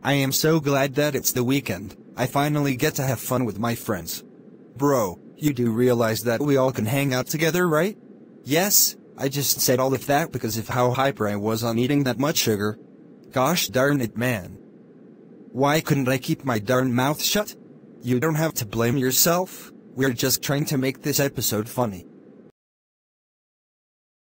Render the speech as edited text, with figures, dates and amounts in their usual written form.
I am so glad that it's the weekend. I finally get to have fun with my friends. Bro, you do realize that we all can hang out together, right? Yes, I just said all of that because of how hyper I was on eating that much sugar. Gosh darn it, man. Why couldn't I keep my darn mouth shut? You don't have to blame yourself. We're just trying to make this episode funny.